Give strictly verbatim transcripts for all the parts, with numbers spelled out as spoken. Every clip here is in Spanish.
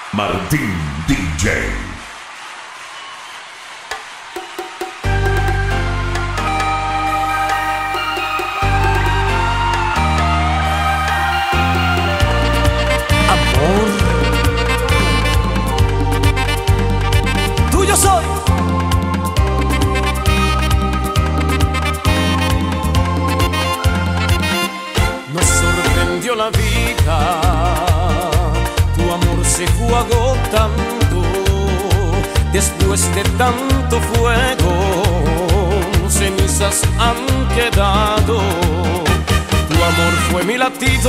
Martín D J. Soy. Nos sorprendió la vida, tu amor se fue agotando, después de tanto fuego, cenizas han quedado. Tu amor fue mi latido,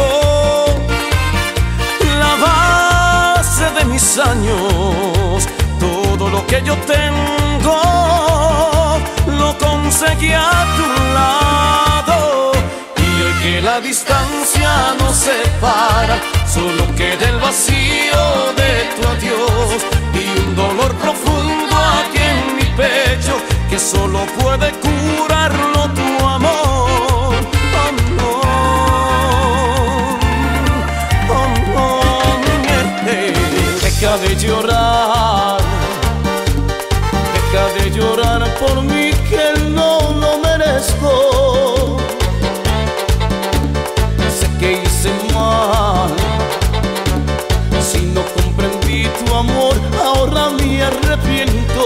la base de mis años. Todo lo que yo tengo lo conseguí a tu lado. Y hoy que la distancia nos separa, solo queda el vacío de tu adiós y un dolor profundo aquí en mi pecho que solo puede curarlo tu amor. Amor, amor, eh, eh. Deja de llorar, deja de llorar por mí que no lo merezco. Sé que hice mal, si no comprendí tu amor, ahora me arrepiento.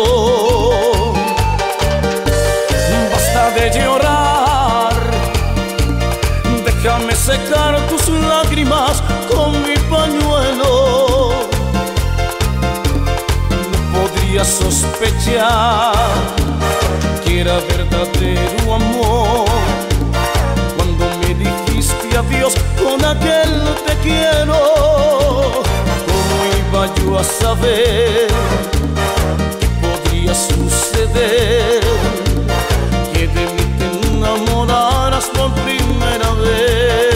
Basta de llorar, déjame secar tus lágrimas con mi pañuelo. Sospechar que era verdadero amor cuando me dijiste adiós con aquel te quiero. ¿Cómo iba yo a saber que podría suceder que de mí te enamoraras por primera vez?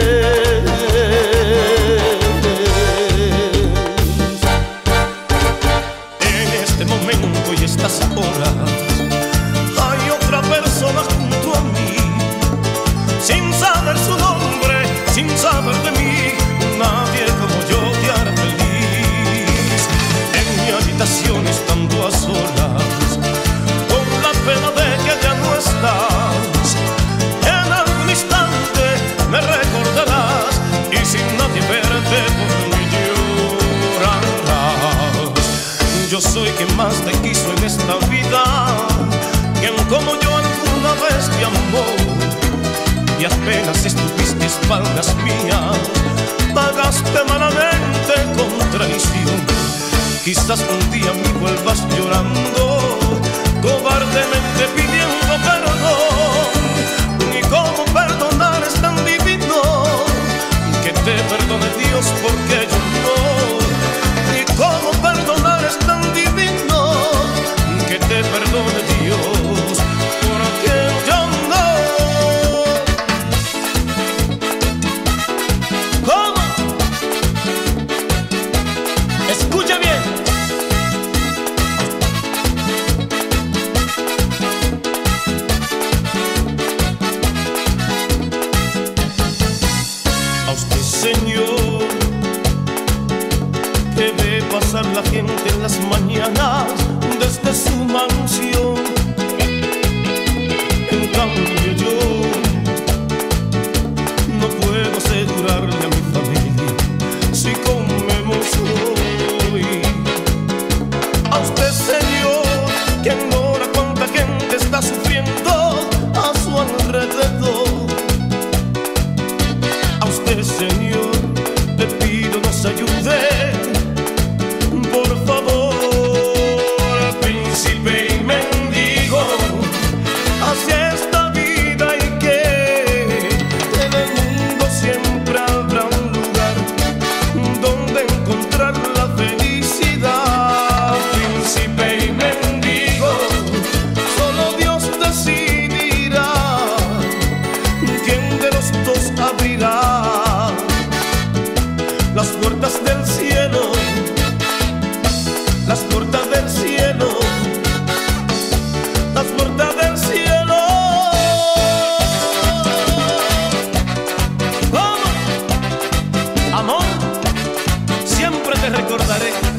Estas horas hay otra persona junto a mí, sin saber su nombre, sin saber de mí. Nadie como yo te hará feliz. En mi habitación estando a solas, con la pena de que ya no estás, en algún instante me recordarás y sin nadie verte por mí llorarás. Yo soy quien más te quiso en esta vida, quien como yo alguna vez te amó, y apenas estuviste a espaldas mías, pagaste malamente con traición. Quizás un día me vuelvas llorando, cobardemente pidiendo perdón. Y cómo perdonar es tan divino, que te perdone Dios porque yo no. Y cómo perdonar es tan divino, que te perdone Dios porque yo no. ¿Cómo? Escucha bien. A usted, Señor, que ve pasar la gente en las mañanas desde su mansión. En cambio yo no puedo asegurarle a mi familia si comemos hoy. A usted, Señor, que ignora cuánta gente está sufriendo a su alrededor. A usted, Señor, le pido nos ayude, por favor, príncipe y mendigo, hacia esta vida, y que en el mundo siempre habrá un lugar donde encontrar la felicidad. Príncipe y mendigo, solo Dios decidirá quién de los dos abrirá las puertas del cielo, las puertas del cielo, las puertas del cielo. ¿Cómo? Amor, siempre te recordaré.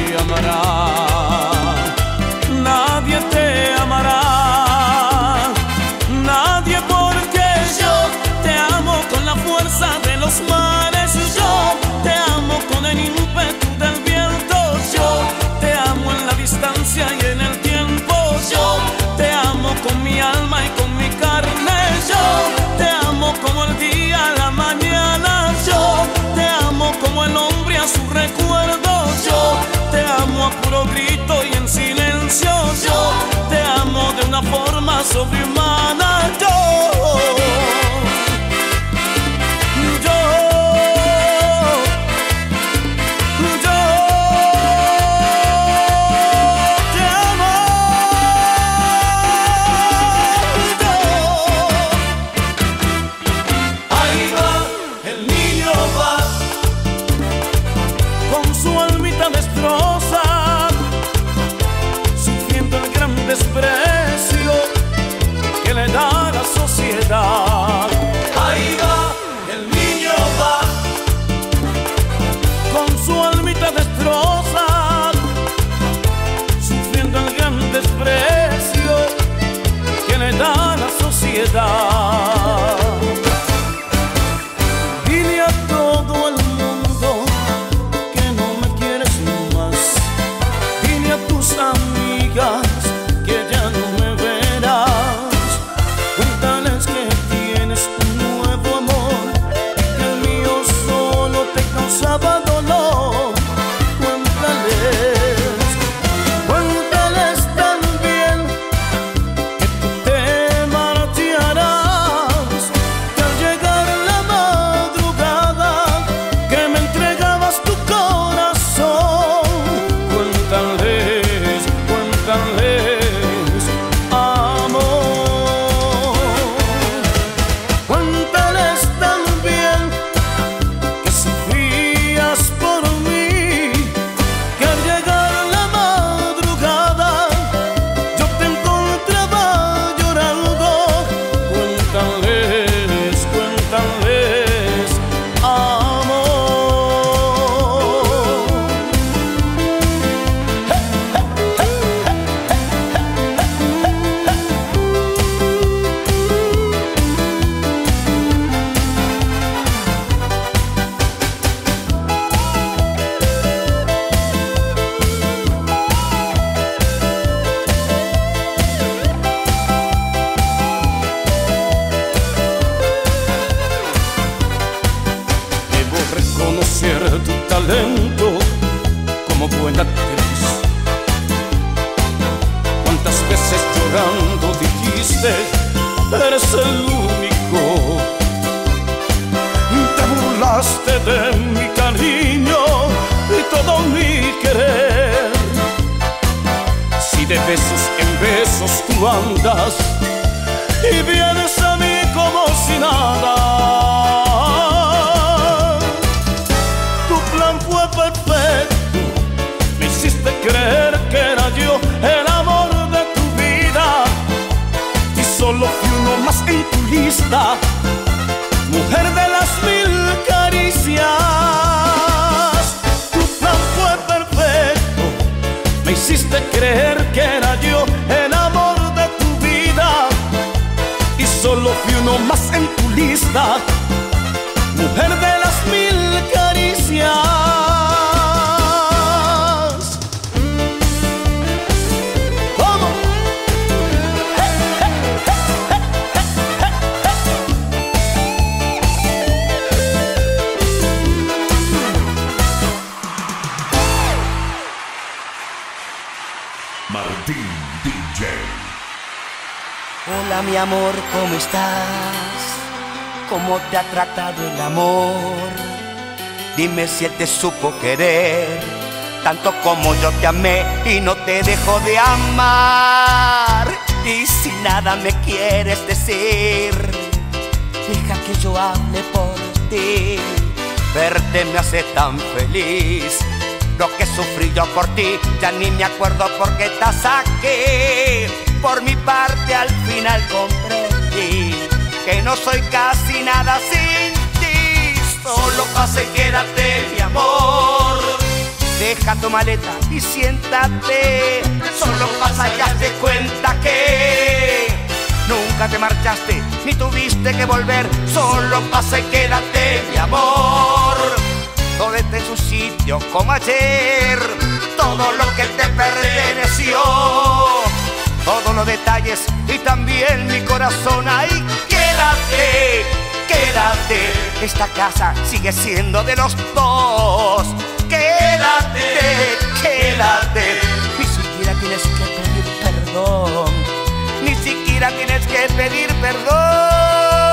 te amará, nadie te amará, nadie, porque yo te amo con la fuerza de los mares, yo te amo con el ímpetu del viento, yo te amo en la distancia y en el tiempo, yo te amo con mi alma y con mi carne, yo te amo como el día a la mañana, yo te amo como el hombre a su recuerdo, yo te amo a puro grito y en silencio, yo te amo de una forma sobrehumana, yo, yo, yo te amo, yo. Ahí va, el niño va, con su almita destroza, sufriendo el gran desprecio que le da la sociedad. Ahí va, el niño va, con su almita destroza, sufriendo el gran desprecio que le da la sociedad. Dile a todo el mundo que no me quieres más, dile a tus amigas que ya no me verás, cuéntales que tienes un nuevo amor, que el mío solo te causaba dolor, cuéntales, cuéntales también que tú te marcharás, que al llegar la madrugada que me entregabas tu corazón, cuéntales, cuéntales, amor, cuéntales también que sufrías por mí, que al llegar la madrugada yo te encontraba llorando, cuéntales, cuéntales, amor. Debo reconocer tu talento como buena actriz. Cuántas veces llorando dijiste, eres el único. Te burlaste de mi cariño y todo mi querer. Si de besos en besos tú andas y vienes a mí como si nada, tu plan fue perfecto, me hiciste creer que era yo el amor de tu vida y solo fui uno más en tu lista, mujer de las mil caricias. Tu plan fue perfecto, me hiciste creer que era yo el amor de tu vida y solo fui uno más en tu lista, mujer de las mil caricias. ¿Cómo? Martín D J. Hola mi amor, ¿cómo estás? ¿Cómo te ha tratado el amor? Dime si él te supo querer tanto como yo te amé y no te dejo de amar. Y si nada me quieres decir, deja que yo hable por ti. Verte me hace tan feliz, lo que sufrí yo por ti, ya ni me acuerdo por qué estás aquí. Por mi parte al final comprendí que no soy casi nada sin ti. Solo pasa y quédate mi amor, deja tu maleta y siéntate. Solo pasa y haz de cuenta que nunca te marchaste ni tuviste que volver. Solo pasa y quédate, mi amor. Todo esté en su sitio como ayer. Todo lo que te perteneció, todos los detalles y también mi corazón. Ahí quédate, quédate. Esta casa sigue siendo de los dos. Quédate, quédate. Ni siquiera tienes que pedir perdón. Ni siquiera tienes que pedir perdón.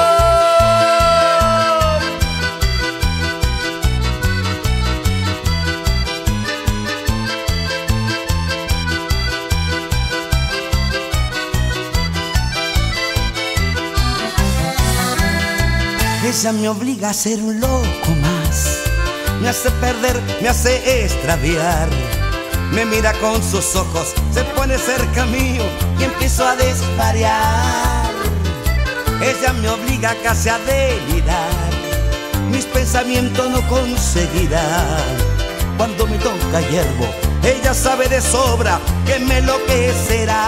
Ella me obliga a ser un loco más. Me hace perder, me hace extraviar. Me mira con sus ojos, se pone cerca mío y empiezo a desvariar. Ella me obliga casi a delirar. Mis pensamientos no conseguirán. Cuando me toca hierbo, ella sabe de sobra que me enloquecerá.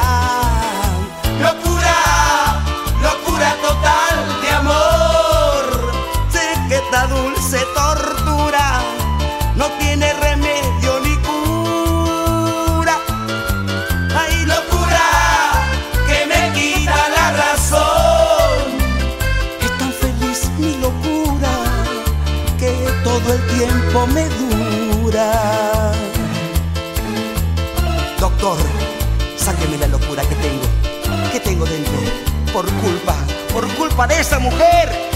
Locura, locura total de amor. Sé que esta dulce tortura no tiene remedio ni cura. Ay, locura que me quita la razón. Es tan feliz mi locura que todo el tiempo me dura. Doctor, sáqueme la locura que tengo, que tengo dentro, por culpa, por culpa de esa mujer.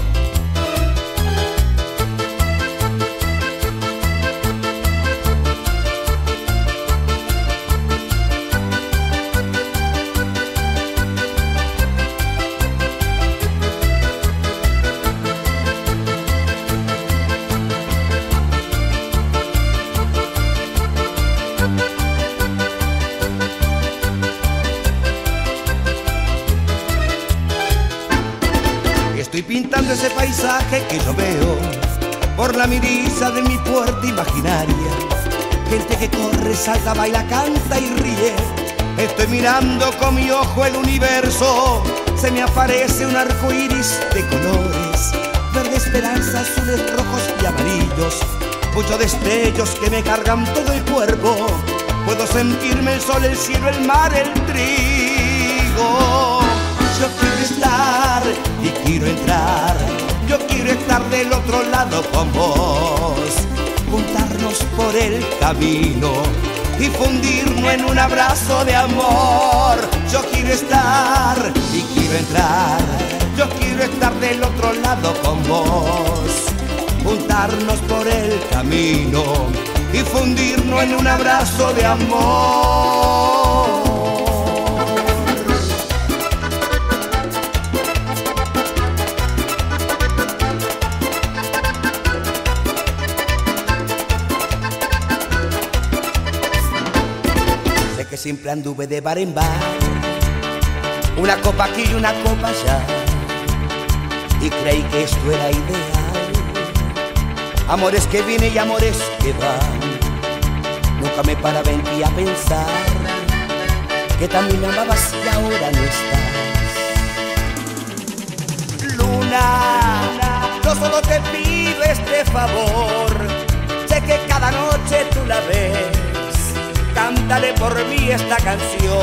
Estoy pintando ese paisaje que yo veo por la mirisa de mi puerta imaginaria. Gente que corre, salta, baila, canta y ríe. Estoy mirando con mi ojo el universo. Se me aparece un arco iris de colores: verde, esperanza, azules, rojos y amarillos. Muchos destellos que me cargan todo el cuerpo. Puedo sentirme el sol, el cielo, el mar, el trigo. Yo quiero estar y quiero entrar. Yo quiero estar del otro lado con vos. Juntarnos por el camino y fundirnos en un abrazo de amor. Yo quiero estar y quiero entrar. Yo quiero estar del otro lado con vos. Juntarnos por el camino y fundirnos en un abrazo de amor. Que siempre anduve de bar en bar, una copa aquí y una copa allá, y creí que esto era ideal. Amores que vienen y amores que van. Nunca me paraba en ti a pensar que también me amabas y ahora no estás. Luna, yo solo te pido este favor. Sé que cada noche tú la ves. Cántale por mí esta canción.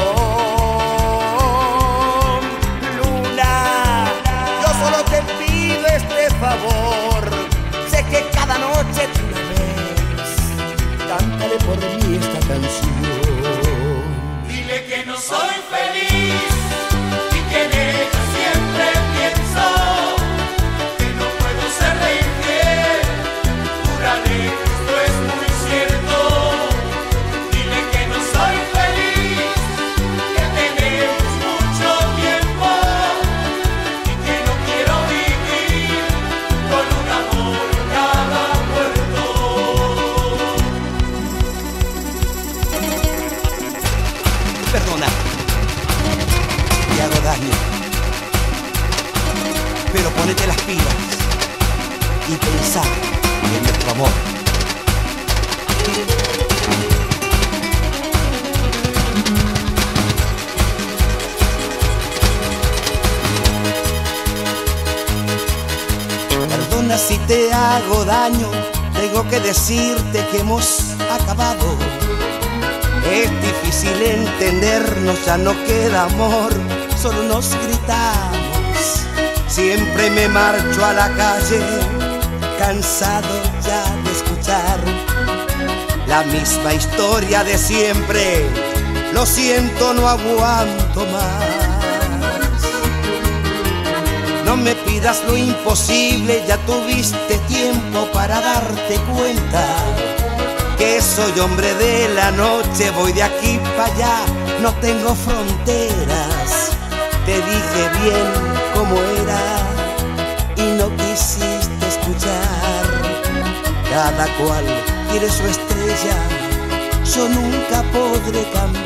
Luna, yo solo te pido este favor. Sé que cada noche tú la ves. Cántale por mí esta canción. Dile que no soy feliz y que en ella siempre pienso que no puedo serle infiel. Júrale que esto es muy cierto. Perdona, te hago daño, pero ponete las pilas y pensá en nuestro amor. te hago daño, tengo que decirte que hemos acabado. Es difícil entendernos, ya no queda amor, solo nos gritamos. Siempre me marcho a la calle, cansado ya de escuchar la misma historia de siempre. Lo siento, no aguanto más. No me pidas lo imposible, ya tuviste tiempo para darte cuenta que soy hombre de la noche, voy de aquí para allá, no tengo fronteras. Te dije bien cómo era y no quisiste escuchar. Cada cual quiere su estrella, yo nunca podré cambiar.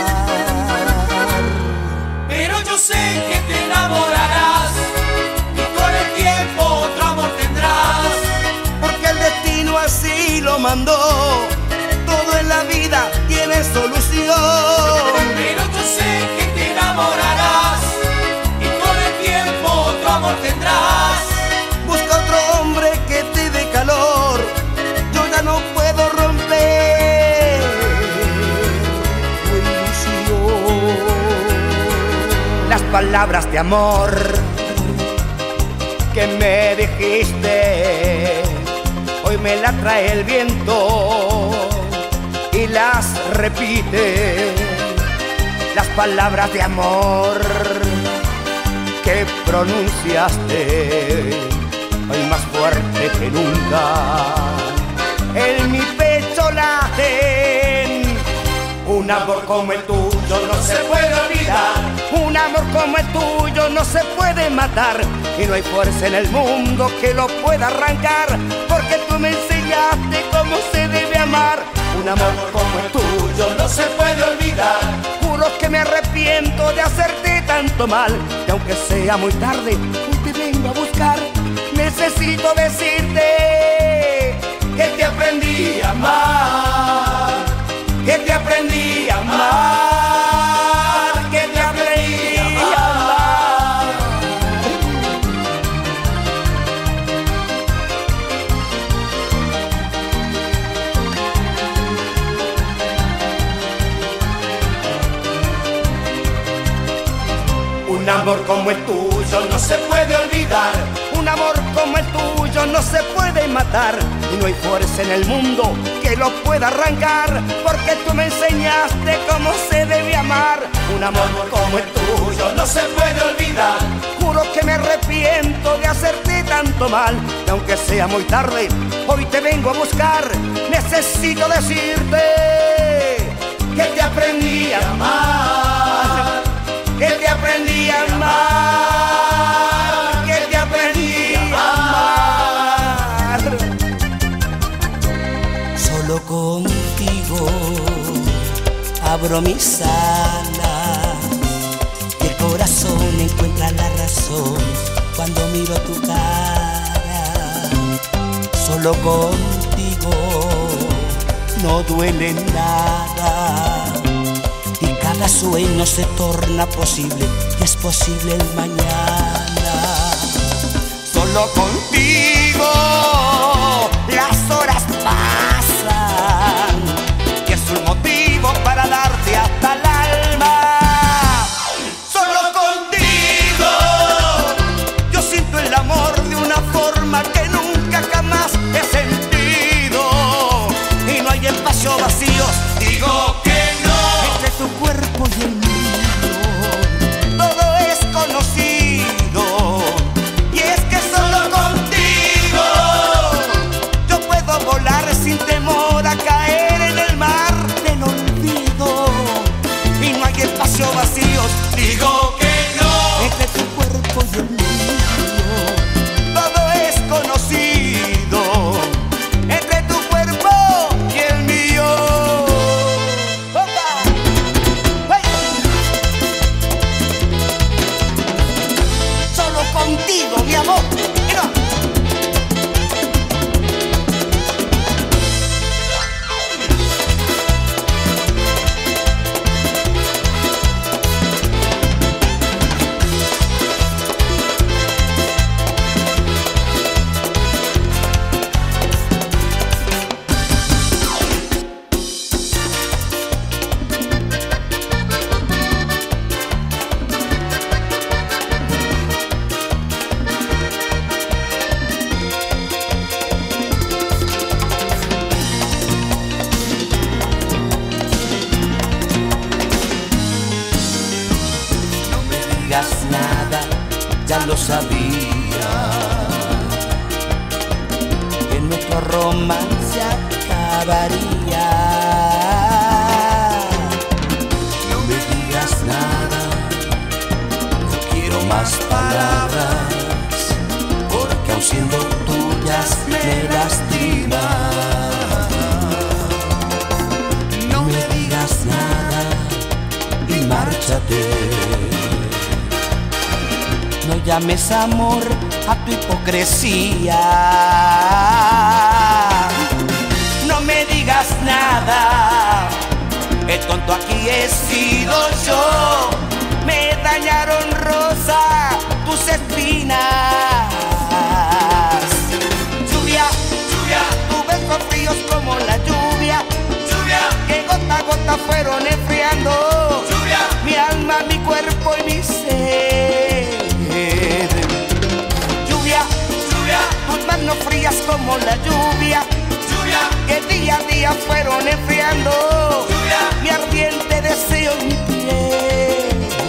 Pero yo sé que te enamorarás y con el tiempo otro amor tendrás. Porque el destino así lo mandó, todo en la vida tiene solución. Pero yo sé que te enamorarás y con el tiempo otro amor tendrás. Busca otro hombre que te dé calor, yo ya no puedo romper tu ilusión. Las palabras de amor que me dijiste, hoy me la trae el viento y las repite. Las palabras de amor que pronunciaste, hoy más fuerte que nunca en mi pecho laten. Un amor como el tuyo no se puede olvidar, un amor como el tuyo no se puede matar, y no hay fuerza en el mundo que lo pueda arrancar, porque tú me enseñaste cómo se debe amar. Un amor como el tuyo no se puede olvidar, juro que me arrepiento de hacerte tanto mal, y aunque sea muy tarde, hoy te vengo a buscar. Necesito decirte que te aprendí a amar, que te aprendí a amar, que te aprendí a amar. Un amor como el tuyo no se puede olvidar, un amor como el tuyo no se puede matar, y no hay fuerza en el mundo que lo pueda arrancar, porque tú me enseñaste cómo se debe amar. Un amor como el tuyo no se puede olvidar, juro que me arrepiento de hacerte tanto mal, y aunque sea muy tarde, hoy te vengo a buscar. Necesito decirte que te aprendí a amar, que te aprendí a amar, que te aprendí a amar. Solo contigo abro mis alas y el corazón encuentra la razón cuando miro tu cara. Solo contigo no duele nada, y cada sueño se torna posible, y es posible el mañana. Solo contigo las horas pasan, y es un motivo para darte hasta el alma. Solo contigo yo siento el amor de una forma que nunca jamás he sentido, y no hay espacios vacíos, digo que tu cuerpo y el mío, todo es conocido, y es que solo contigo yo puedo volar sin temor a caer en el mar del olvido, y no hay espacios vacíos, digo que no, entre tu cuerpo y el mío, todo es conocido, entre tu cuerpo y el mío. sabía que nuestro romance acabaría. No me digas nada, no quiero más palabras, porque aun siendo tuyas me lastiman. No me digas nada y márchate. No llames amor a tu hipocresía. No me digas nada, el tonto aquí he sido yo. Me dañaron, Rosa, tus espinas. Lluvia, lluvia, tus besos fríos como la lluvia. Lluvia, que gota a gota fueron enfriando. Lluvia, mi alma, mi cuerpo y mi ser. Lluvia, lluvia, tus manos frías como la lluvia. Lluvia, que día a día fueron enfriando. Lluvia, mi ardiente deseo en mi piel.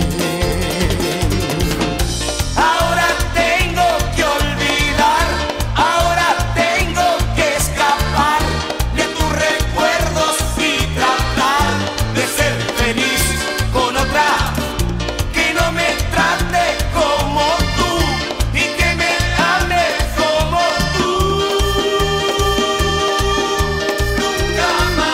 Ahora tengo que olvidar, ahora tengo que escapar de tus recuerdos y tratar de ser feliz con otra que no me trate como tú y que me ame como tú. Nunca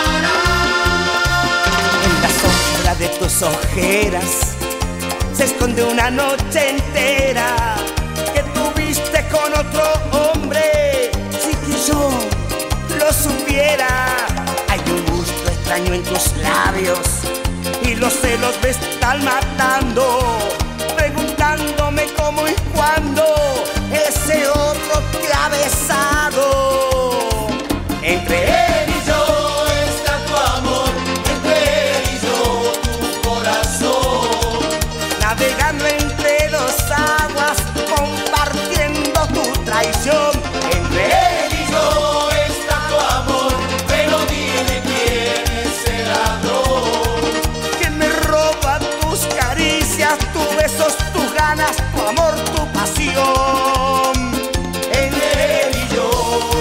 amarás. En la sombra de tus ojeras se esconde una noche entera que tuviste con otro hombre. Si que yo lo supiera, hay un gusto extraño en tus labios y los celos me están matando, preguntándome cómo y cuándo ese otro te ha besado. Entre él y yo está tu amor, entre él y yo tu corazón, navegando entre dos aguas, compartiendo tu traición. Entre él y yo está tu amor, pero dime quién es el ladrón que me roba tus caricias, tus besos, tus ganas, tu amor, tu pasión. Entre él y yo,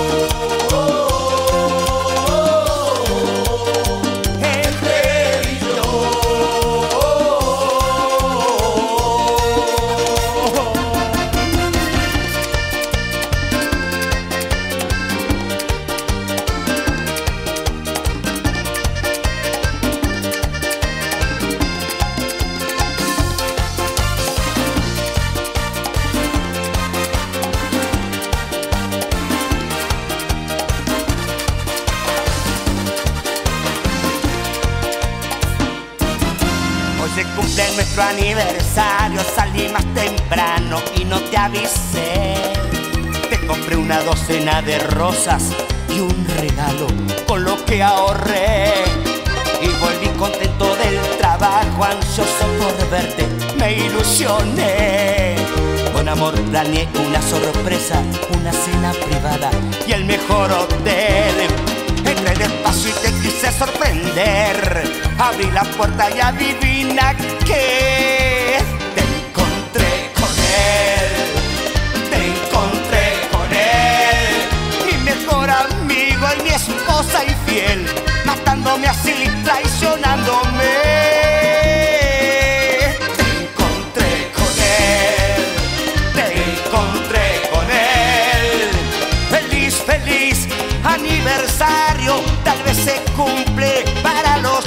entre él y yo. Hoy se cumple nuestro aniversario, salí más temprano y no te avisé. Te compré una docena de rosas y un regalo con lo que ahorré. Y volví contento del trabajo, ansioso por verte, me ilusioné. Con amor planeé una sorpresa, una cena privada y el mejor hotel. Entré despacio y te quise sorprender. Abrí la puerta y adivina qué. Te encontré con él, te encontré con él, mi mejor amigo y mi esposa infiel, matándome así, traicionándome. Te encontré con él, te encontré con él. Feliz, feliz aniversario, tal vez se cumple para los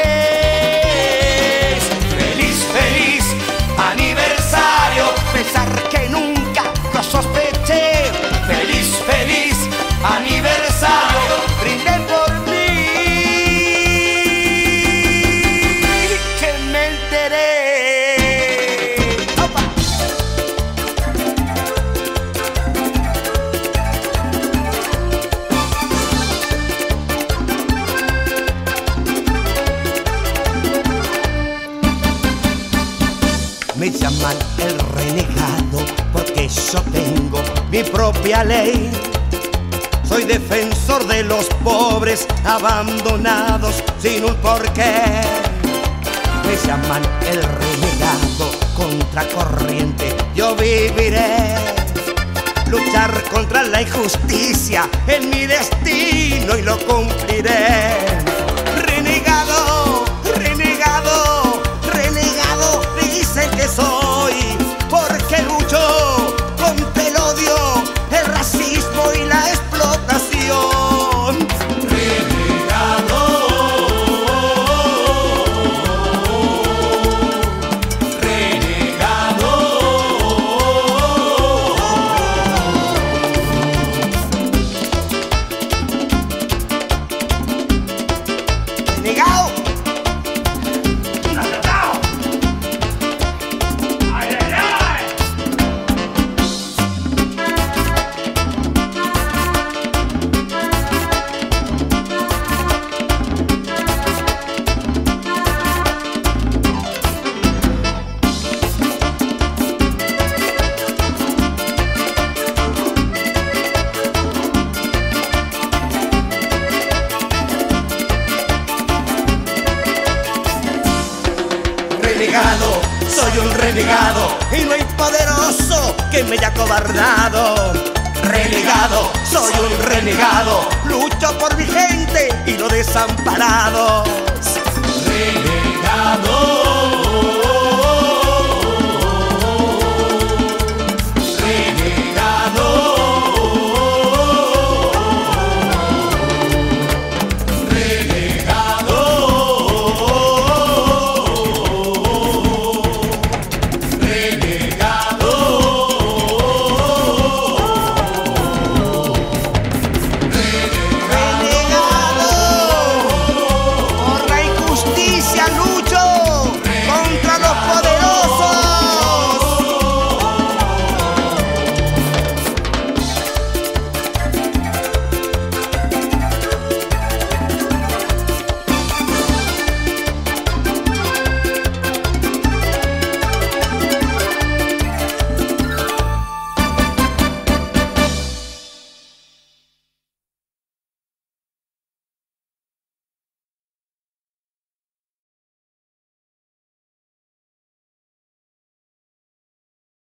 tres. Feliz, feliz aniversario, pensar que nunca lo sospeché. Feliz, feliz aniversario, brinden por mí, que me enteré. ¡Opa! Me llaman el renegado porque yo tengo mi propia ley. Soy defensor de los pobres abandonados sin un porqué. me llaman el renegado, contracorriente yo viviré. Luchar contra la injusticia es mi destino y lo cumpliré. Renegado, renegado, renegado, dicen que soy, porque lucho contra el odio, el racismo y la explotación. Renegado, renegado, renegado. renegado, Soy un renegado y no hay poderoso que me haya cobardado. Renegado, soy un renegado, lucho por mi gente y lo desamparado.